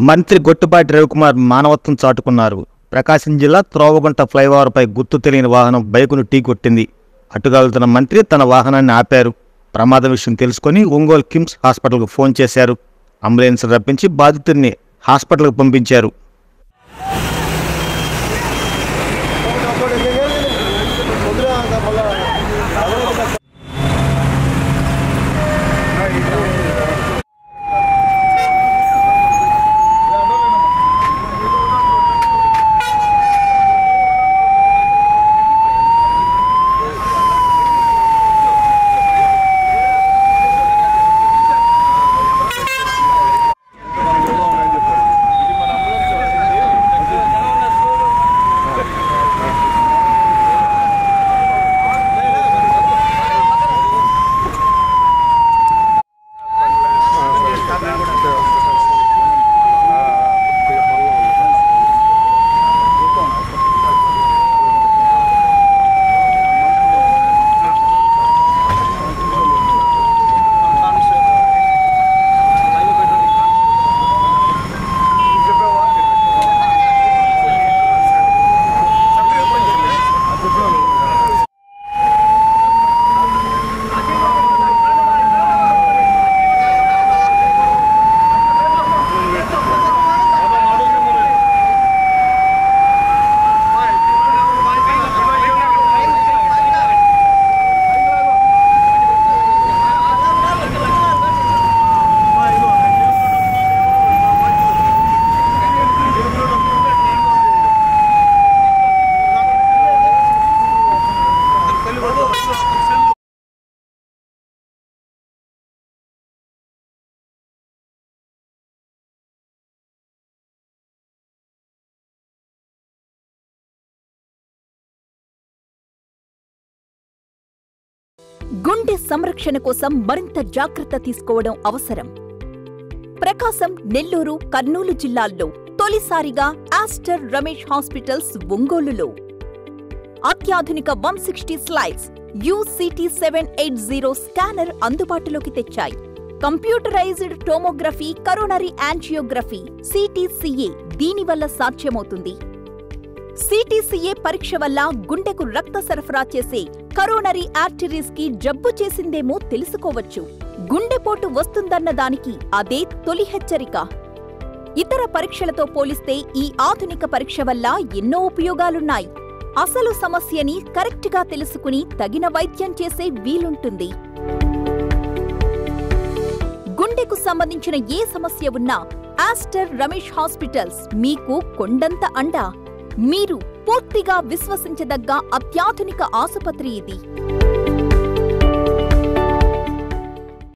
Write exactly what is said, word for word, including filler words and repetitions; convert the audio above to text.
మంత్రి గొట్టిపాటి రవికుమార్ మానవత్వం చాటుకున్నారు. ప్రకాశం జిల్లా త్రోవగుంట ఫ్లైఓవర్పై గుర్తు తెలియని వాహనం బైకును ఢీకొట్టింది. అటుగా వెళ్తున్న మంత్రి తన వాహనాన్ని ఆపారు. ప్రమాదం విషయం తెలుసుకుని ఒంగోలు కిమ్స్ హాస్పిటల్కు ఫోన్ చేశారు. అంబులెన్స్ రప్పించి బాధితుడిని హాస్పిటల్కు పంపించారు. గుండె సంరక్షణ కోసం మరింత జాగ్రత్త తీసుకోవడం అవసరం. ప్రకాశం, నెల్లూరు, కర్నూలు జిల్లాల్లో తొలిసారిగా ఆస్టర్ రమేష్ హాస్పిటల్స్ ఒంగోలులో అత్యాధునిక వన్ సిక్స్టీ స్లైడ్స్ యూ CT seven eight zero scanner అందుబాటులోకి తెచ్చాయి. Computerized tomography, coronary angiography, CTCA దీనివల్ల సాధ్యమవుతుంది. సిటీసీఏ పరీక్ష వల్ల గుండెకు రక్త సరఫరా చేసే కరోనరీ ఆర్టరీస్ కి జబ్బు చేసిందేమో తెలుసుకోవచ్చు. గుండెపోటు వస్తుందన్న దానికి అదే తొలి హెచ్చరిక. ఇతర పరీక్షలతో పోలిస్తే ఈ ఆధునిక పరీక్ష వల్ల ఎన్నో ఉపయోగాలున్నాయి. అసలు సమస్యని కరెక్ట్గా తెలుసుకుని తగిన వైద్యం చేసే వీలుంటుంది. గుండెకు సంబంధించిన ఏ సమస్య ఉన్నా ఆస్టర్ రమేష్ హాస్పిటల్స్ మీకు కొండంత అండ. మీరు పూర్తిగా విశ్వసించదగ్గ అత్యాధునిక ఆసుపత్రి ఇది.